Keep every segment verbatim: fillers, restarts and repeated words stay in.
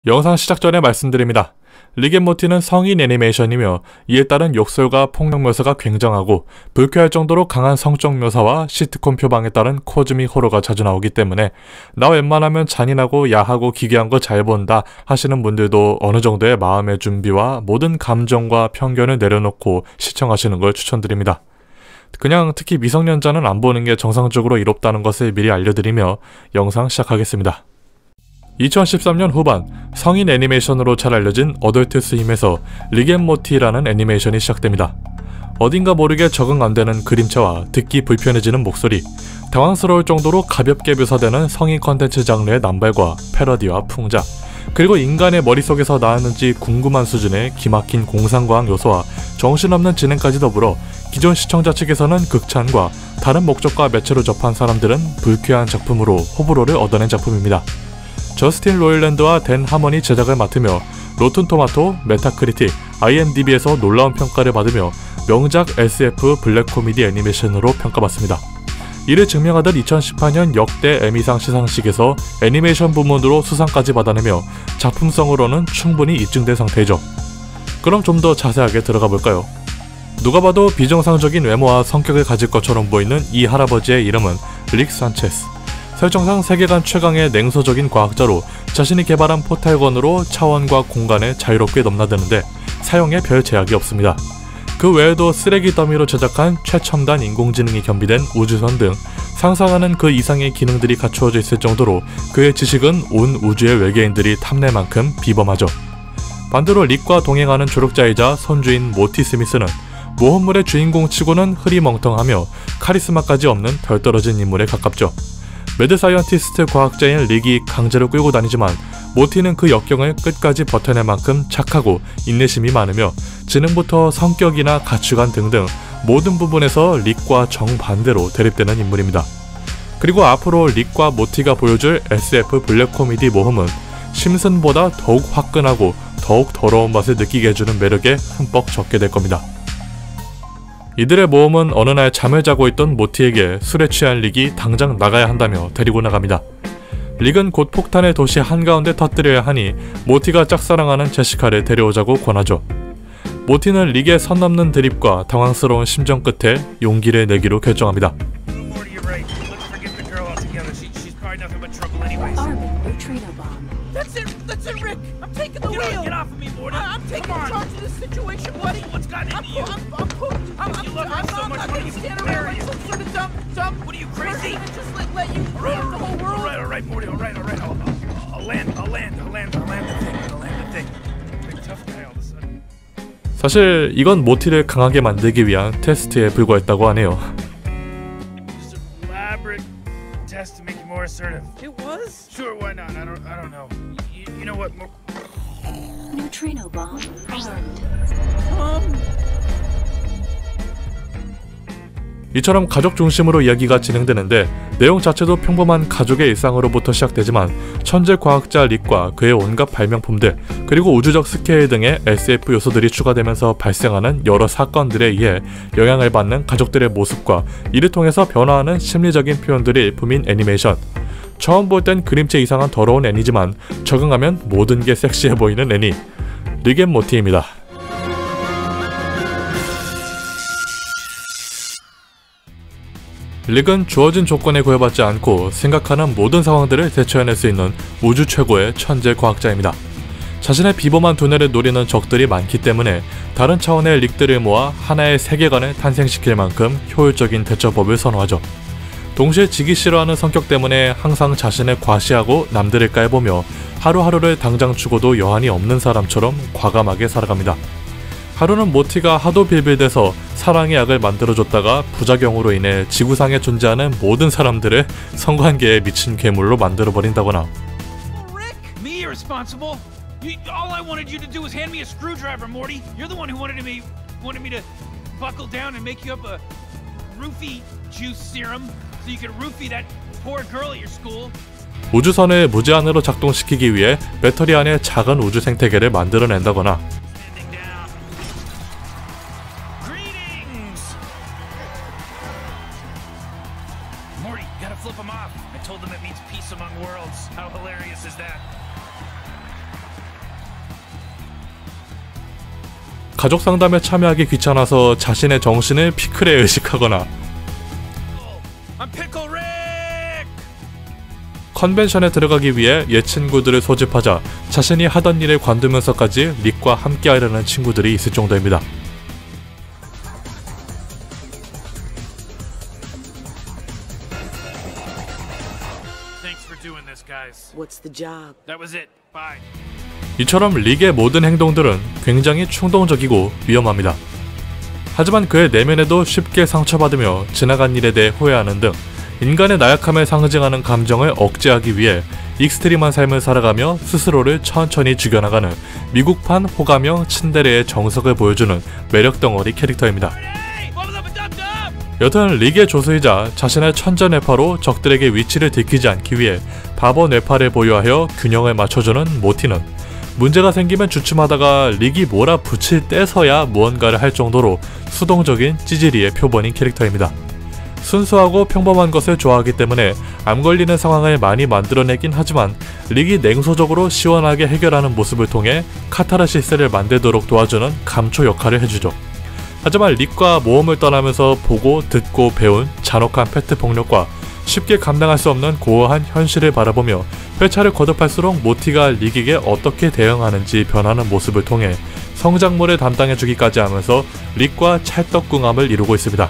영상 시작 전에 말씀드립니다. 릭앤모티는 성인 애니메이션이며 이에 따른 욕설과 폭력 묘사가 굉장하고 불쾌할 정도로 강한 성적 묘사와 시트콤 표방에 따른 코즈믹 호러가 자주 나오기 때문에 나 웬만하면 잔인하고 야하고 기괴한 거 잘 본다 하시는 분들도 어느 정도의 마음의 준비와 모든 감정과 편견을 내려놓고 시청하시는 걸 추천드립니다. 그냥 특히 미성년자는 안 보는 게 정상적으로 이롭다는 것을 미리 알려드리며 영상 시작하겠습니다. 이천십삼 년 후반 성인 애니메이션으로 잘 알려진 어덜트 스윙에서 릭앤모티라는 애니메이션이 시작됩니다. 어딘가 모르게 적응 안되는 그림체와 듣기 불편해지는 목소리, 당황스러울 정도로 가볍게 묘사되는 성인 컨텐츠 장르의 남발과 패러디와 풍자, 그리고 인간의 머릿속에서 나왔는지 궁금한 수준의 기막힌 공상과학 요소와 정신없는 진행까지 더불어 기존 시청자 측에서는 극찬과 다른 목적과 매체로 접한 사람들은 불쾌한 작품으로 호불호를 얻어낸 작품입니다. 저스틴 로일랜드와 댄 하먼이 제작을 맡으며 로튼토마토, 메타크리틱, 아이엠디비에서 놀라운 평가를 받으며 명작 에스에프 블랙 코미디 애니메이션으로 평가받습니다. 이를 증명하듯 이천십팔 년 역대 에미상 시상식에서 애니메이션 부문으로 수상까지 받아내며 작품성으로는 충분히 입증된 상태이죠. 그럼 좀 더 자세하게 들어가 볼까요? 누가 봐도 비정상적인 외모와 성격을 가질 것처럼 보이는 이 할아버지의 이름은 릭 산체스. 설정상 세계관 최강의 냉소적인 과학자로 자신이 개발한 포탈건으로 차원과 공간을 자유롭게 넘나드는데 사용에 별 제약이 없습니다. 그 외에도 쓰레기 더미로 제작한 최첨단 인공지능이 겸비된 우주선 등 상상하는 그 이상의 기능들이 갖추어져 있을 정도로 그의 지식은 온 우주의 외계인들이 탐낼 만큼 비범하죠. 반대로 릭과 동행하는 조력자이자 선주인 모티 스미스는 모험물의 주인공치고는 흐리멍텅하며 카리스마까지 없는 덜 떨어진 인물에 가깝죠. 매드 사이언티스트 과학자인 릭이 강제로 끌고 다니지만 모티는 그 역경을 끝까지 버텨낼 만큼 착하고 인내심이 많으며 지능부터 성격이나 가치관 등등 모든 부분에서 릭과 정반대로 대립되는 인물입니다. 그리고 앞으로 릭과 모티가 보여줄 에스에프 블랙 코미디 모험은 심슨보다 더욱 화끈하고 더욱 더러운 맛을 느끼게 해주는 매력에 흠뻑 젖게 될 겁니다. 이들의 모험은 어느 날 잠을 자고 있던 모티에게 술에 취한 릭이 당장 나가야 한다며 데리고 나갑니다. 릭은 곧 폭탄을 도시 한가운데 터뜨려야 하니 모티가 짝사랑하는 제시카를 데려오자고 권하죠. 모티는 릭의 선 넘는 드립과 당황스러운 심정 끝에 용기를 내기로 결정합니다. 사실 이건 모티를 강하게 만들기 위한 테스트에 불과했다고 하네요. 이처럼 가족 중심으로 이야기가 진행되는데 내용 자체도 평범한 가족의 일상으로부터 시작되지만 천재 과학자 릭과 그의 온갖 발명품들 그리고 우주적 스케일 등의 에스에프 요소들이 추가되면서 발생하는 여러 사건들에 의해 영향을 받는 가족들의 모습과 이를 통해서 변화하는 심리적인 표현들이 일품인 애니메이션. 처음 볼 땐 그림체 이상한 더러운 애니지만 적응하면 모든 게 섹시해 보이는 애니 릭앤모티입니다. 릭은 주어진 조건에 구애받지 않고 생각하는 모든 상황들을 대처해낼 수 있는 우주 최고의 천재 과학자입니다. 자신의 비범한 두뇌를 노리는 적들이 많기 때문에 다른 차원의 릭들을 모아 하나의 세계관을 탄생시킬 만큼 효율적인 대처법을 선호하죠. 동시에 지기 싫어하는 성격 때문에 항상 자신을 과시하고 남들을 깔보며 하루하루를 당장 죽어도 여한이 없는 사람처럼 과감하게 살아갑니다. 하루는 모티가 하도 빌빌대서 사랑의 약을 만들어줬다가 부작용으로 인해 지구상에 존재하는 모든 사람들을 성관계에 미친 괴물로 만들어버린다거나 우주선을 무제한으로 작동시키기 위해 배터리 안에 작은 우주 생태계를 만들어낸다거나 가족 상담에 참여하기 귀찮아서 자신의 정신을 피클에 의식하거나 컨벤션에 들어가기 위해 옛 친구들을 소집하자 자신이 하던 일을 관두면서까지 릭과 함께하려는 친구들이 있을 정도입니다. 이처럼 릭의 모든 행동들은 굉장히 충동적이고 위험합니다. 하지만 그의 내면에도 쉽게 상처받으며 지나간 일에 대해 후회하는 등 인간의 나약함을 상징하는 감정을 억제하기 위해 익스트림한 삶을 살아가며 스스로를 천천히 죽여나가는 미국판 호감형 츤데레의 정석을 보여주는 매력덩어리 캐릭터입니다. 여튼 릭의 조수이자 자신의 천재뇌파로 적들에게 위치를 들키지 않기 위해 바보 뇌파를 보유하여 균형을 맞춰주는 모티는 문제가 생기면 주춤하다가 릭이 몰아붙일 때서야 무언가를 할 정도로 수동적인 찌질이의 표본인 캐릭터입니다. 순수하고 평범한 것을 좋아하기 때문에 암 걸리는 상황을 많이 만들어내긴 하지만 릭이 냉소적으로 시원하게 해결하는 모습을 통해 카타르시스를 만들도록 도와주는 감초 역할을 해주죠. 하지만 릭과 모험을 떠나면서 보고 듣고 배운 잔혹한 페트 폭력과 쉽게 감당할 수 없는 고어한 현실을 바라보며 회차를 거듭할수록 모티가 릭에게 어떻게 대응하는지 변하는 모습을 통해 성장물을 담당해주기까지 하면서 릭과 찰떡궁합을 이루고 있습니다.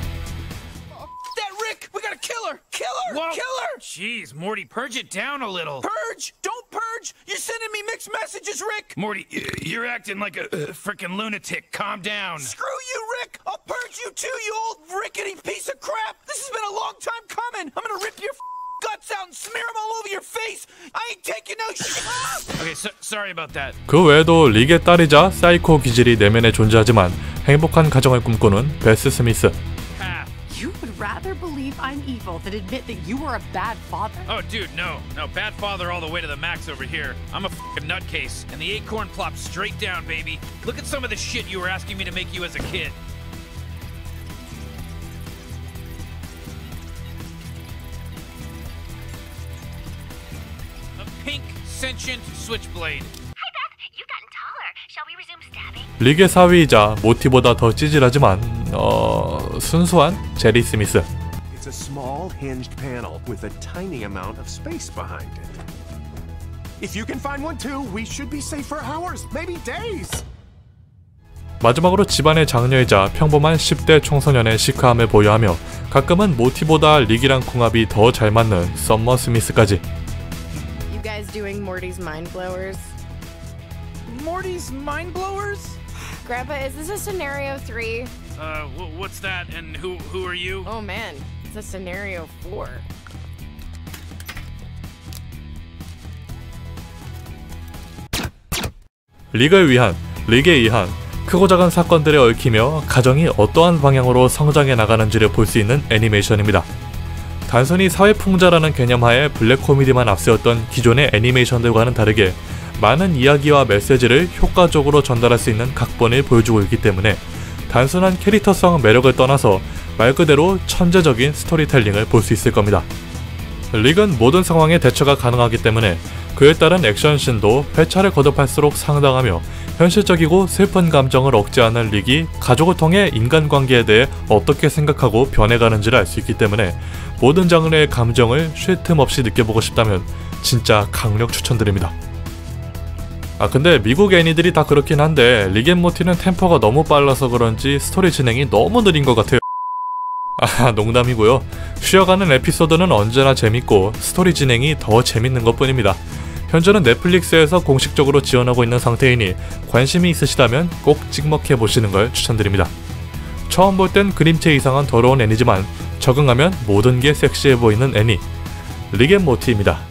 Jeez, Morty, purge it down a little. Purge? Don't purge! You're sending me mixed messages, Rick! Morty, you're acting like a uh, freaking lunatic. Calm down. Screw you, Rick! I'll purge you too, you old rickety piece of crap! This has been a long time coming! I'm gonna rip your guts out and smear them all over your face! I ain't taking no shit! Okay, so, sorry about that. 그 외에도 릭의 딸이자 사이코 기질이 내면에 존재하지만 행복한 가정을 꿈꾸는 베스 스미스. Rather believe I'm evil than admit that you were a bad father? Oh, dude, no. No, bad father all the way to the max over here. I'm a f***ing nutcase, and the acorn plops straight down, baby. Look at some of the shit you were asking me to make you as a kid. A pink, sentient switchblade. Hi, Beth. You've gotten taller. Shall we resume stabbing? 릭의 사위이자 모티보다 더 찌질하지만 어... 순수한 제리 스미스. It's a small hinged panel with a tiny amount of space behind it. If you can find one too, we should be safe for hours, maybe days. 마지막으로 집안의 장녀이자 평범한 십 대 청소년의 시크함을 보유하며 가끔은 모티보다 릭이랑 궁합이 더 잘 맞는 썸머 스미스까지. You guys doing Morty's mind blowers? Morty's mind blowers? Grandpa, is this a scenario three? Uh, w what's that? And who who are you? Oh man, it's a scenario four. 릭을 위한, 릭에 의한 크고 작은 사건들에 얽히며 가정이 어떠한 방향으로 성장해 나가는지를 볼 수 있는 애니메이션입니다. 단순히 사회풍자라는 개념하에 블랙 코미디만 앞세웠던 기존의 애니메이션들과는 다르게 많은 이야기와 메시지를 효과적으로 전달할 수 있는 각본을 보여주고 있기 때문에 단순한 캐릭터성 매력을 떠나서 말 그대로 천재적인 스토리텔링을 볼 수 있을 겁니다. 릭은 모든 상황에 대처가 가능하기 때문에 그에 따른 액션씬도 회차를 거듭할수록 상당하며 현실적이고 슬픈 감정을 억제하는 릭이 가족을 통해 인간관계에 대해 어떻게 생각하고 변해가는지를 알 수 있기 때문에 모든 장르의 감정을 쉴 틈 없이 느껴보고 싶다면 진짜 강력 추천드립니다. 아 근데 미국 애니들이 다 그렇긴 한데 릭앤모티는 템포가 너무 빨라서 그런지 스토리 진행이 너무 느린 것 같아요. 아 농담이고요. 쉬어가는 에피소드는 언제나 재밌고 스토리 진행이 더 재밌는 것 뿐입니다. 현재는 넷플릭스에서 공식적으로 지원하고 있는 상태이니 관심이 있으시다면 꼭 찍먹해 보시는 걸 추천드립니다. 처음 볼 땐 그림체 이상한 더러운 애니지만 적응하면 모든 게 섹시해 보이는 애니 릭앤모티입니다.